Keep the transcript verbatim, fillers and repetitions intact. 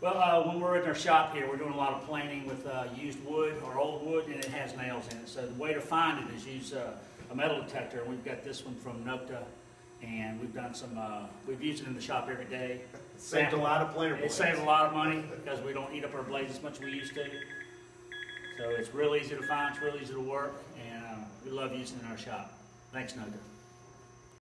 Well, uh, when we're in our shop here, we're doing a lot of planing with uh, used wood or old wood, and it has nails in it. So the way to find it is use uh, a metal detector, and we've got this one from Nokta, and we've done some. Uh, we've used it in the shop every day. It saved a lot of planer blades. It saved a lot of money because we don't eat up our blades as much as we used to. So it's real easy to find, it's real easy to work, and uh, we love using it in our shop. Thanks, Nokta.